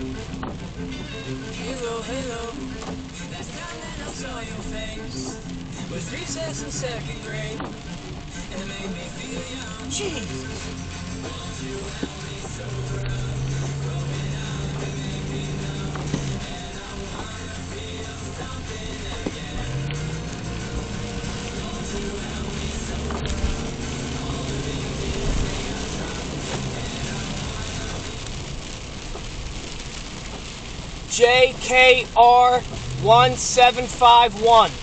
Halo, halo. Last time that I saw your face was recess in second grade, and it made me feel young. Jesus. JKR 1751.